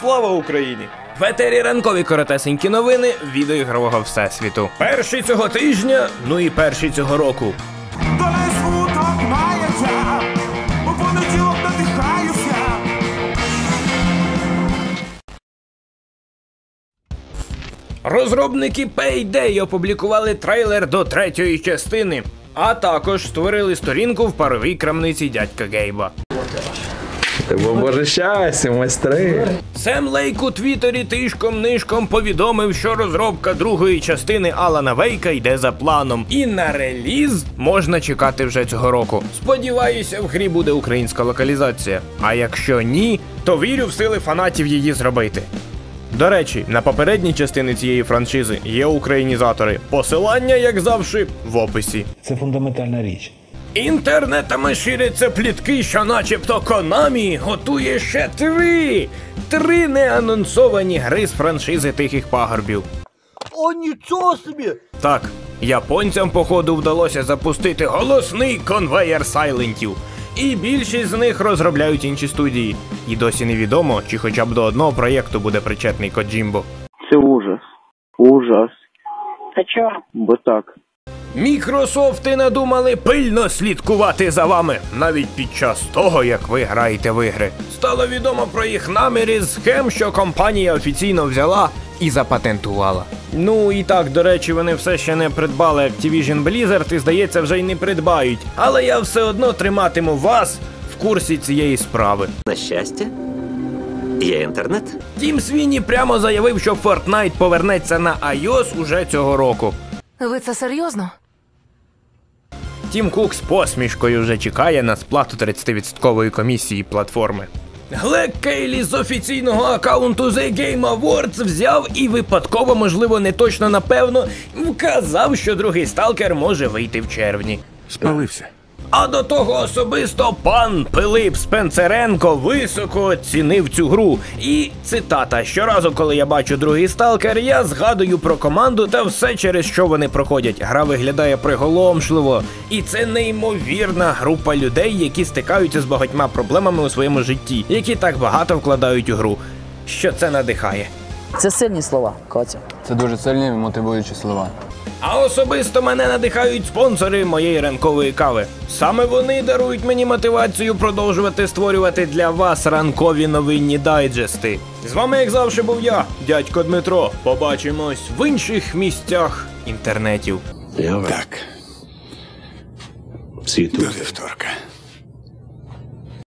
Слава Україні! В етері ранкові коротесенькі новини відеоігрового всесвіту. Перший цього тижня, ну і перший цього року. Розробники Payday опублікували трейлер до третьої частини, а також створили сторінку в паровій крамниці дядька Гейба. Боже щастя, майстри! Сем Лейк у твіттері тишком-нишком повідомив, що розробка другої частини Алана Вейка йде за планом. І на реліз можна чекати вже цього року. Сподіваюся, в грі буде українська локалізація. А якщо ні, то вірю в сили фанатів її зробити. До речі, на попередні частини цієї франшизи є українізатори. Посилання, як завжди, в описі. Це фундаментальна річ. Інтернетами ширяться плітки, що начебто Konami готує ще три неанонсовані гри з франшизи Тихих пагорбів. О, нічого собі! Так, японцям, походу, вдалося запустити голосний конвеєр сайлентів. І більшість з них розробляють інші студії. І досі невідомо, чи хоча б до одного проєкту буде причетний Коджімбо. Це ужас. Ужас. Та чого? Бо так. Мікрософти надумали пильно слідкувати за вами, навіть під час того, як ви граєте в ігри. Стало відомо про їх наміри з схем, що компанія офіційно взяла і запатентувала. Ну і так, до речі, вони все ще не придбали Activision Blizzard і, здається, вже й не придбають. Але я все одно триматиму вас в курсі цієї справи. На щастя, є інтернет. Тім Свіні прямо заявив, що Fortnite повернеться на iOS уже цього року. Ви це серйозно? Тім Кук з посмішкою вже чекає на сплату 30% комісії платформи. Глек Кейлі з офіційного аккаунту The Game Awards взяв і випадково, можливо не точно напевно, вказав, що другий сталкер може вийти в червні. Спалився. А до того особисто пан Пилип Спенцеренко високо оцінив цю гру. І, цитата, «Щоразу, коли я бачу другий сталкер, я згадую про команду та все, через що вони проходять. Гра виглядає приголомшливо. І це неймовірна група людей, які стикаються з багатьма проблемами у своєму житті, які так багато вкладають у гру, що це надихає». Це сильні слова, Котя. Це дуже сильні мотивуючі слова. А особисто мене надихають спонсори моєї ранкової кави. Саме вони дарують мені мотивацію продовжувати створювати для вас ранкові новинні дайджести. З вами, як завжди, був я, дядько Дмитро. Побачимось в інших місцях інтернетів. Так. До вівторка.